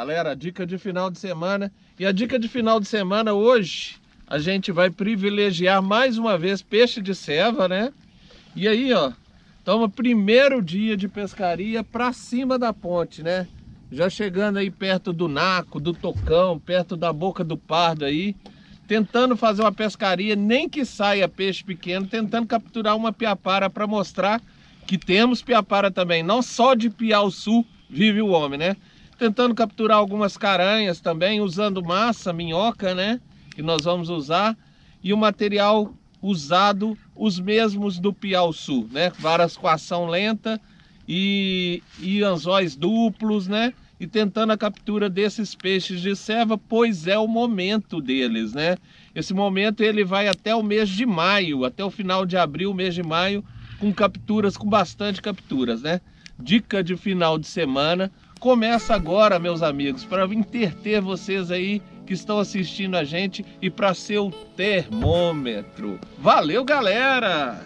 Galera, dica de final de semana. E a dica de final de semana hoje, a gente vai privilegiar mais uma vez peixe de ceva, né? E aí, ó, estamos primeiro dia de pescaria pra cima da ponte, né? Já chegando aí perto do Naco, do Tocão, perto da Boca do Pardo aí. Tentando fazer uma pescaria, nem que saia peixe pequeno, tentando capturar uma piapara para mostrar que temos piapara também. Não só de piau-sul vive o homem, né? Tentando capturar algumas caranhas também, usando massa, minhoca, né? Que nós vamos usar. E o material usado, os mesmos do piau-sul, né? Varas com ação lenta e anzóis duplos, né? E tentando a captura desses peixes de ceva, pois é o momento deles, né? Esse momento ele vai até o mês de maio, até o final de abril, mês de maio, com capturas, com bastante capturas, né? Dica de final de semana. Começa agora, meus amigos, para entreter vocês aí que estão assistindo a gente e para ser o termômetro. Valeu, galera!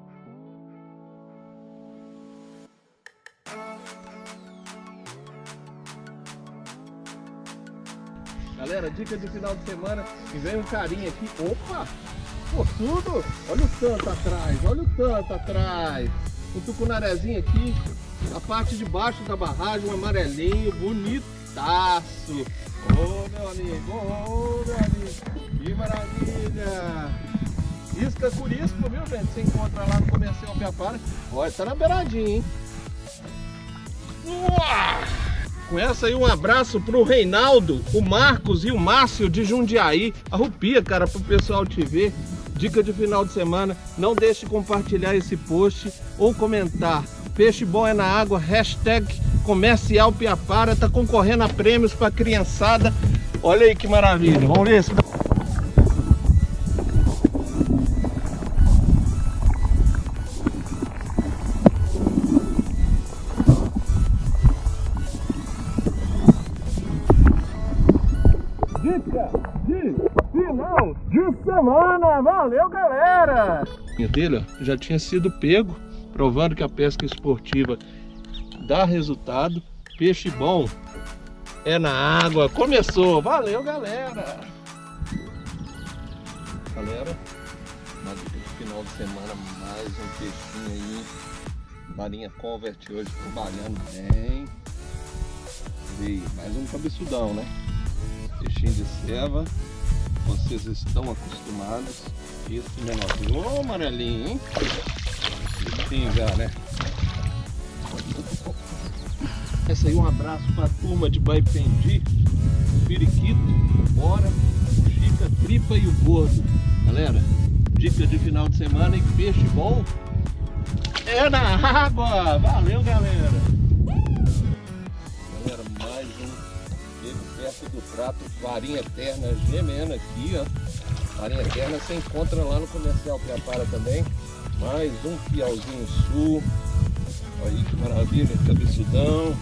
Galera, dica de final de semana, e vem um carinha aqui, opa, forçudo, olha o tanto atrás, olha o tanto atrás, um tucunarezinho aqui, a parte de baixo da barragem, um amarelinho, bonitaço, ô meu amigo, que maravilha, isca curisco, viu gente, você encontra lá no Comercial Piapara, olha, tá na beiradinha, hein. Uau! Com essa aí, um abraço pro Reinaldo, o Marcos e o Márcio de Jundiaí. Arrupia, cara, pro pessoal te ver. Dica de final de semana. Não deixe de compartilhar esse post ou comentar. Peixe bom é na água, hashtag Comercial Piapara. Tá concorrendo a prêmios pra criançada. Olha aí que maravilha. Vamos ver se... Dica de final de semana, valeu galera! Dele, ó, já tinha sido pego, provando que a pesca esportiva dá resultado, peixe bom é na água, começou, valeu galera! Galera, na dica de final de semana, mais um peixinho aí, marinha Convert hoje trabalhando bem, e mais um cabeçudão, né? Peixinho de ceva, vocês estão acostumados. Esse menorzinho, ô amarelinho, hein? Peixinho já, né? Essa aí, um abraço pra turma de Baipendi, Periquito, Bora, o Chica, Tripa e o Gordo. Galera, dica de final de semana e peixe bom é na água. Valeu, galera! Galera, mais um perto do prato, varinha eterna gemendo aqui, ó. Varinha eterna você encontra lá no Comercial Piapara também. Mais um piauzinho sul. Olha aí que maravilha, cabeçudão.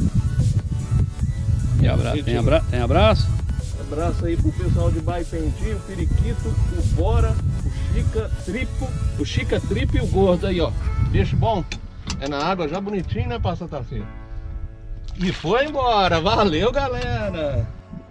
Tem abraço? Abraço aí pro pessoal de Baipendi, o Periquito, o Bora, o Chica, Tripa e o Gordo aí, ó. Peixe bom. É na água já bonitinho, né, Passa Tarcísio? E foi embora, valeu galera!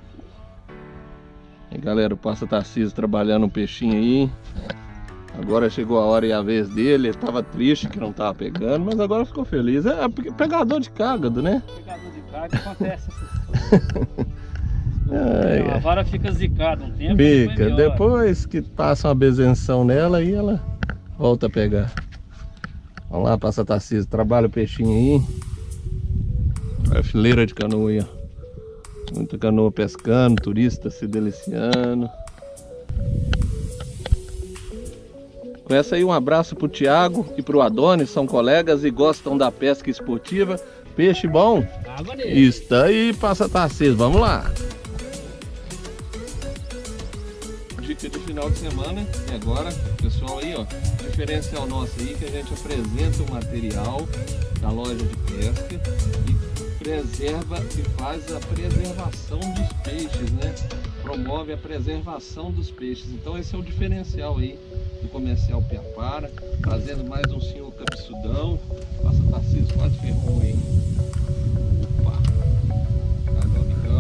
E galera, o Passa Tarcísio trabalhando um peixinho aí. Agora chegou a hora e a vez dele, ele tava triste que não tava pegando, mas agora ficou feliz. É pegador de cágado, né? Pegador de cágado, acontece essas coisas. A vara fica zicada um tempo. Fica, depois que passa uma bezenção nela, aí ela volta a pegar. Vamos lá, Passa Tarcísio, trabalha o peixinho aí. A fileira de canoa aí, ó. Muita canoa pescando, turista se deliciando. Com essa aí, um abraço pro Thiago e pro Adonis, são colegas e gostam da pesca esportiva. Peixe bom? Água nele. Está aí, Passa Tarcísio, vamos lá. Dica de final de semana, e agora, pessoal aí, ó, diferencial nosso aí, que a gente apresenta o material da loja de pesca e preserva e faz a preservação dos peixes, né? Promove a preservação dos peixes. Então esse é o diferencial aí do Comercial Piapara, trazendo mais um senhor cabeçudão. Passa Tarcísio, quase ferrou aí. Opa! Cadê o amigão?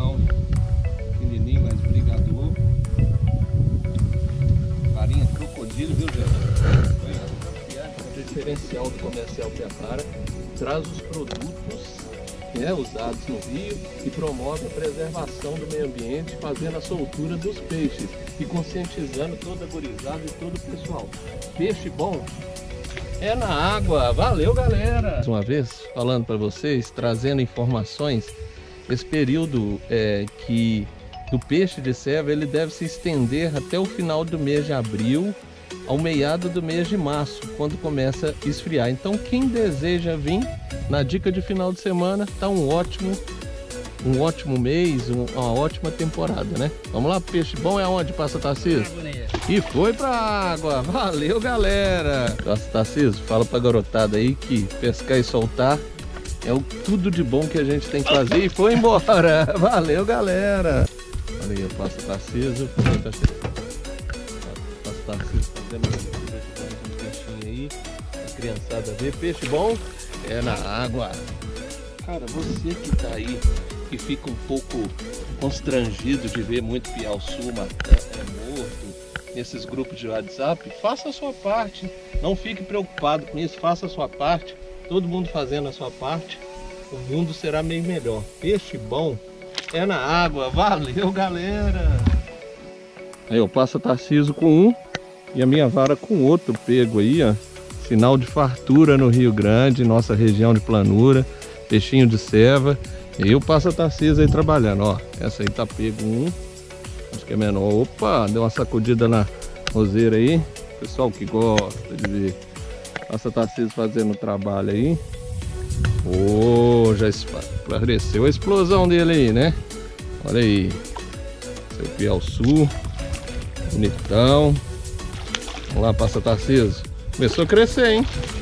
comercial do Comercial Prepara, traz os produtos usados no rio e promove a preservação do meio ambiente, fazendo a soltura dos peixes e conscientizando toda a gurizada e todo o pessoal. Peixe bom é na água. Valeu, galera! Mais uma vez, falando para vocês, trazendo informações, esse período do peixe de serva, ele deve se estender até o final do mês de abril, ao meado do mês de março, quando começa a esfriar. Então, quem deseja vir na dica de final de semana, tá um ótimo mês, uma ótima temporada, né? Vamos lá, peixe bom é onde, Passa Tarcísio? E foi pra água. Valeu, galera! Passa Tarcísio, fala pra garotada aí que pescar e soltar é o tudo de bom que a gente tem que fazer. E foi embora. Valeu, galera! Olha aí, Passa Tarcísio. Passa Tarcísio fazendo um peixinho aí. A criançada vê. Peixe bom é na água. Cara, você que tá aí e fica um pouco constrangido de ver muito piau-sul morto nesses grupos de WhatsApp, faça a sua parte. Não fique preocupado com isso, faça a sua parte. Todo mundo fazendo a sua parte, o mundo será meio melhor. Peixe bom é na água. Valeu, galera! Aí eu passo a Tarcísio com um e a minha vara com outro pego aí, ó. Sinal de fartura no Rio Grande, nossa região de planura. Peixinho de serva. E eu passo a Tarcísio aí trabalhando, ó. Essa aí tá pego um. Acho que é menor. Opa, deu uma sacudida na roseira aí. Pessoal que gosta de ver. Passa a Tarcísio fazendo o trabalho aí. Oh, já apareceu a explosão dele aí, né? Olha aí. Seu piau-sul. Bonitão. Vamos lá, Passa a Tarcísio. Começou a crescer, hein?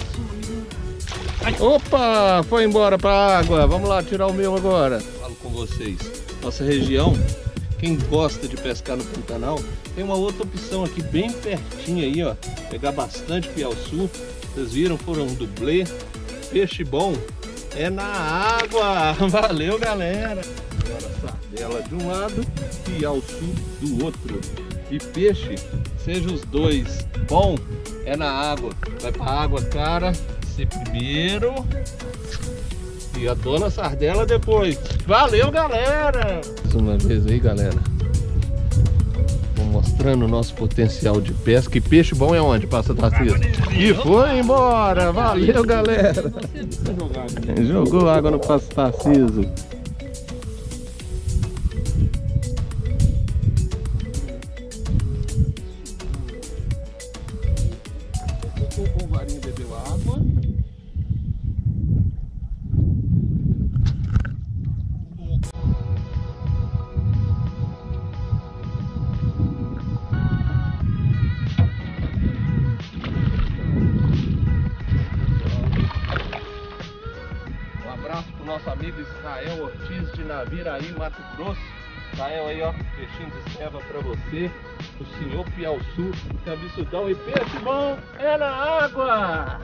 Opa, foi embora pra água. Vamos lá tirar o meu agora. Falo com vocês. Nossa região, quem gosta de pescar no Pantanal, tem uma outra opção aqui bem pertinho aí, ó. Pegar bastante piau-sul. Vocês viram, foram um dublê. Peixe bom é na água. Valeu, galera. Agora sardela de um lado, piau-sul do outro. E peixe, seja os dois bom, é na água. Vai pra água, cara. Primeiro e a dona sardela depois. Valeu, galera! Mais uma vez aí, galera, vou mostrando o nosso potencial de pesca. E peixe bom é onde, Passa Tarcísio? E foi embora! Valeu, galera! Jogou água no Passa Tarcísio. O varinho bebeu água. Um abraço pro nosso amigo Israel Ortiz de Naviraí, Mato Grosso. Israel aí, ó, peixinho de serva pra você. O senhor piau-sul, cabeçudão e peixe bom é na água!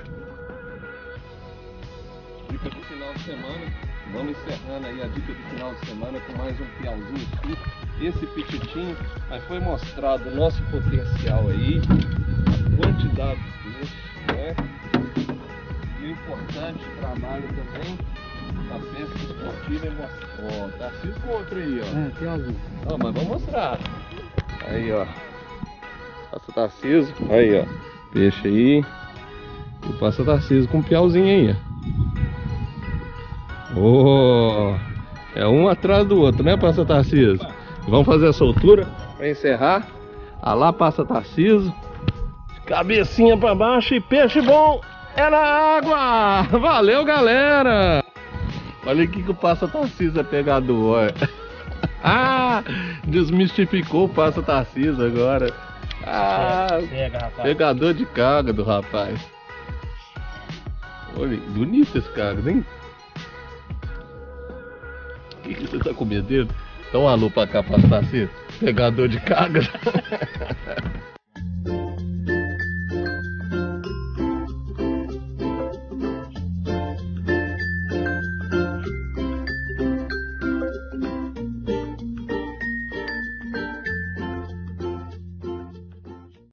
Dica do final de semana, vamos encerrando aí a dica do final de semana com mais um piauzinho sul. Esse pititinho, mas foi mostrado o nosso potencial aí, a quantidade de peixe, né? E o importante trabalho também, a pesca esportiva e mostrar. Ó, tá assim com outro aí, ó. Piauzinho. Ó, mas vamos mostrar. Aí, ó. Passa Tarcísio. Aí, ó. Peixe aí. E Passa Tarcísio com um piauzinho aí, ó. Oh, é um atrás do outro, né, Passa Tarcísio? Vamos fazer a soltura para encerrar. Ah lá, Passa Tarcísio. Cabecinha para baixo e peixe bom é na água. Valeu, galera. Olha aqui que o Passa Tarcísio é pegador, olha. Ah, desmistificou o Passa Tarcísio agora. Ah, pegador de cágado, rapaz. Olha, bonito esse cágado, hein? O que você tá com medo dele? Dá um alô pra cá, Passa Tarcísio. Pegador de cágado.